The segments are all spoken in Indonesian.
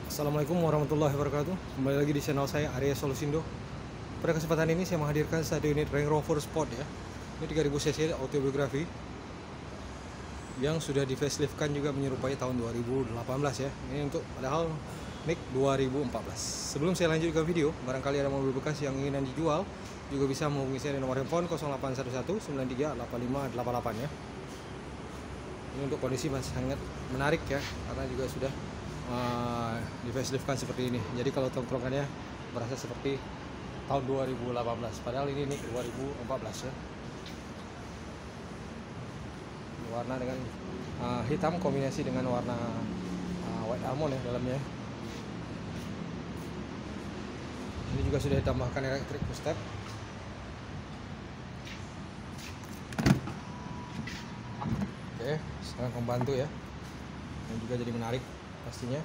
Assalamualaikum warahmatullahi wabarakatuh. Kembali lagi di channel saya Arya Solusindo. Pada kesempatan ini saya menghadirkan satu unit Range Rover Sport ya. Ini 3000 cc autobiografi yang sudah di faceliftkan juga menyerupai tahun 2018 ya. Ini untuk padahal NIK 2014. Sebelum saya lanjutkan video, barangkali ada mobil bekas yang ingin dijual, juga bisa menghubungi saya di nomor handphone 0811 93 8588 ya. Ini untuk kondisi masih sangat menarik ya, karena juga sudah di faceliftkan seperti ini. Jadi kalau tongkrongannya berasa seperti tahun 2018, padahal ini 2014 ya. Warna dengan hitam kombinasi dengan warna white almond ya dalamnya. Ini juga sudah ditambahkan electric push step. Oke, sangat membantu ya. Ini juga jadi menarik pastinya.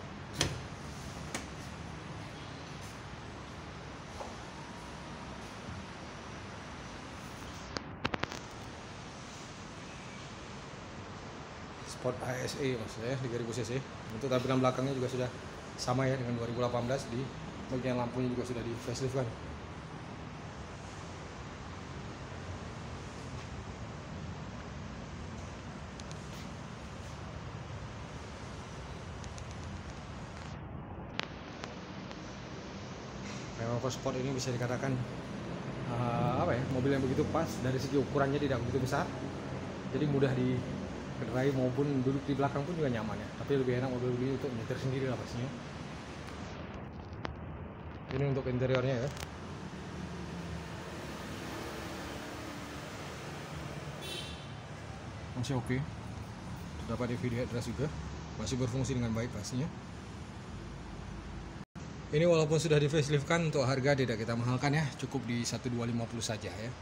Sport ASE maksudnya 3000 cc. Untuk tampilan belakangnya juga sudah sama ya dengan 2018. Di bagian lampunya juga sudah di faceliftkan. Range Rover Sport ini bisa dikatakan mobil yang begitu pas, dari segi ukurannya tidak begitu besar, jadi mudah dikendarai maupun duduk di belakang pun juga nyaman ya. Tapi lebih enak mobil begini untuk nyetir sendiri lah pastinya. Ini untuk interiornya ya. Masih oke. Terdapat DVD address juga, masih berfungsi dengan baik pastinya. Ini walaupun sudah di faceliftkan, untuk harga tidak kita mahalkan ya, cukup di 1250 saja ya.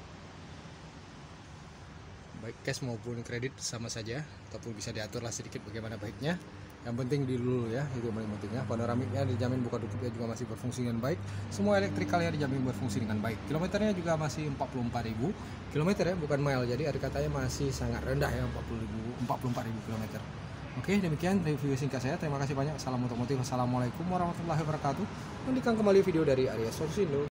Baik cash maupun kredit sama saja, ataupun bisa diaturlah sedikit bagaimana baiknya. Yang penting di dulu ya, itu yang paling penting ya. Panoramiknya dijamin buka tutupnya juga masih berfungsi dengan baik. Semua elektrikalnya dijamin berfungsi dengan baik. Kilometernya juga masih 44.000 kilometer ya, bukan mile. Jadi ada katanya masih sangat rendah ya, 44.000 kilometer. Oke, demikian review singkat saya. Terima kasih banyak. Salam otomotif. Assalamualaikum warahmatullahi wabarakatuh. Nantikan kembali video dari Arya Solusindo.